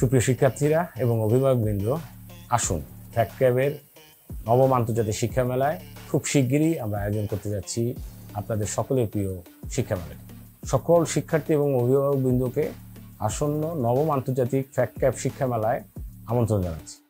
সুপ্রিয় শিক্ষার্থীরা এবং অভিভাবকবৃন্দ, আসুন ফ্যাক্টক্যাবের নবম আন্তর্জাতিক শিক্ষা মেলায় খুব শিগগিরই আমরা আয়োজন করতে যাচ্ছি আপনাদের সকলের প্রিয় শিক্ষা মেলাটি। সকল শিক্ষার্থী এবং অভিভাবকবৃন্দকে আসন্ন নবম আন্তর্জাতিক ফ্যাক্টক্যাব শিক্ষা মেলায় আমন্ত্রণ জানাচ্ছি।